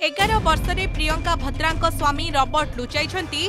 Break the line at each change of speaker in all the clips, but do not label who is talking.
11 वर्ष रे प्रियंका भद्रांक स्वामी रॉबर्ट लुचाई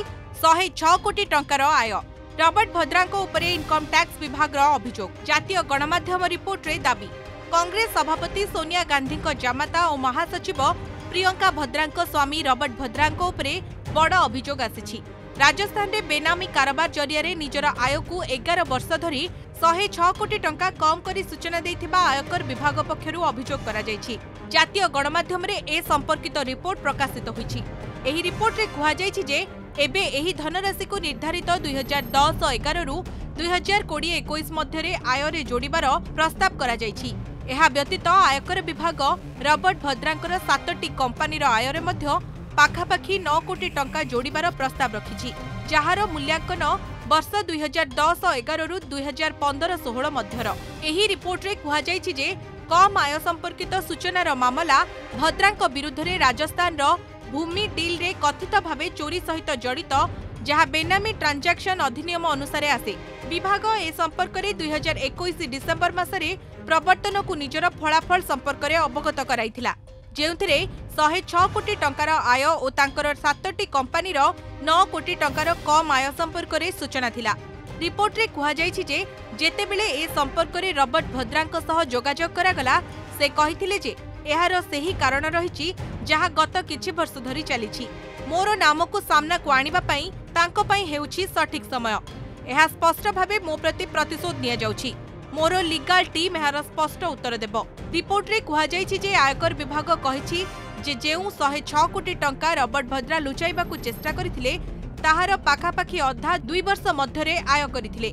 106 कोटी टंकार आय। रॉबर्ट भद्रांक उपरे इनकम टैक्स विभाग अभियोग। जातीय गणमाध्यम रिपोर्ट रे दाबी। कांग्रेस सभापति सोनिया गांधी जामाता और महासचिव प्रियंका भद्रांक स्वामी रॉबर्ट भद्रांक उपरे बड़ अभियोग आसी। राजस्थान रे बेनामी कारोबार जरिया निजर आय को 11 वर्ष धरी 106 कोटी टंका कम करी सूचना देथिबा आयकर विभाग पक्षरु अभियोग करा जायछि। जातीय गणमाध्यम रे ए संपर्कित रिपोर्ट प्रकाशित होईछि। एही रिपोर्ट रे कुहा जायछि जे एबे एही धनराशि को निर्धारित 2010-11 रु 2020-21 मध्य आय रे जोड़िबार प्रस्ताव करा जायछि। एहा व्यतीत आयकर विभाग रॉबर्ट भद्रांकर 7टी कंपनीर आय रे मध्य पाखापाखी 9 कोटी टंका जोड़िबार प्रस्ताव रखिछि, जहार मूल्यांकन वर्ष 2010-11 रु 2015-16 मध्यर। एही रिपोर्ट रे कुहा जायछि जे कम आय संपर्कित सूचनार मामला भद्रांक विरुद्ध रे राजस्थान रो भूमि डील रे कथित भावे चोरी सहित जड़ित, जहां बेनामी ट्रांजैक्शन अधिनियम अनुसार आसे। विभाग ए संपर्क रे 2021 डिसेंबर मासरे प्रवर्तन को निजर फलाफल संपर्क रे अवगत कराइथिला, जेउथिरे 106 कोटी टंकार आय और तांकर 7टी कंपनीर 9 कोटी टंकार कम आय संपर्क रे सूचना थिला। रिपोर्ट रे कुहा जायछि जे जेतेबेले ए संपर्क रे रॉबर्ट भद्रांक सह जोगाजोग करागला, से कहिथिले जे एहार सेही कारण रहिछि जहा गत किछि वर्ष धरी चलिछि। मोर नाम को सामना को आनिबा पई तांको पई हेउछि सठिक समय। एहा स्पष्ट भावे मो प्रति प्रतिशोध निया जाउछि। मोर लीगल टीम एहार स्पष्ट उत्तर देबो। रिपोर्ट रे कुहा जायछि जे आयकर विभाग कहिछि जे जेउ 106 कोटी टंका रॉबर्ट भद्रा लुचाइबा को चेष्टा करिथिले ताहार पाखापाखी अधा 2 वर्ष मध्यरे आय करिथिले।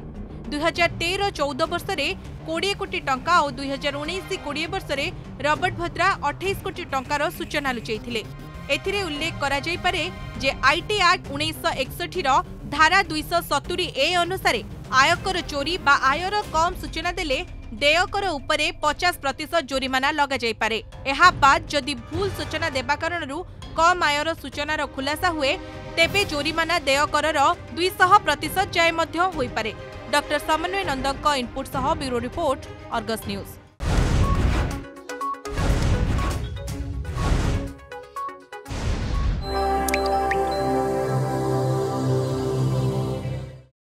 2013-14 वर्ष रे 20 कोटी टंका और 2019-20 वर्ष रे रॉबर्ट भद्रा 28 कोटी टंकार सूचना लुचाइथिले। एथिरे उल्लेख करा जाय पारे जे आईटी एक्ट 1961 रो धारा 270 ए अनुसार आयकर चोरी बा आयर कम सूचना देले देयकर उपरे 50% जोरिमाना लगा जाय पारे। एहा बाद जदि भूल सूचना देबा कारणरू कम आयर सूचनार खुलासा हुए तेबे जोरिमाना देयकर 200% जाय मध्य होई पारे। डॉक्टर समन्वय नंदक इनपुट सह ब्यूरो रिपोर्ट, अर्गस न्यूज।